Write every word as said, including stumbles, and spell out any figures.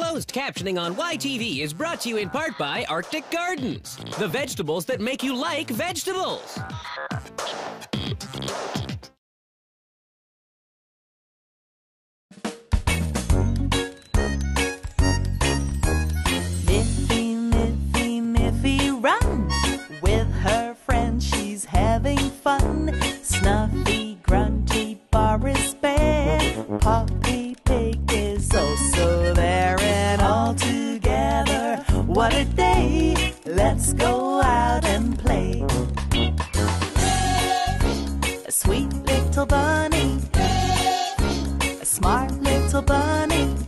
Closed captioning on Y T V is brought to you in part by Arctic Gardens, the vegetables that make you like vegetables. Miffy, Miffy, Miffy, run! With her friends she's having fun. Snuffy, grunty, Boris Bear, Poppy Pig is also there. And all together, what a day! Let's go out and play. A sweet little bunny, a smart little bunny,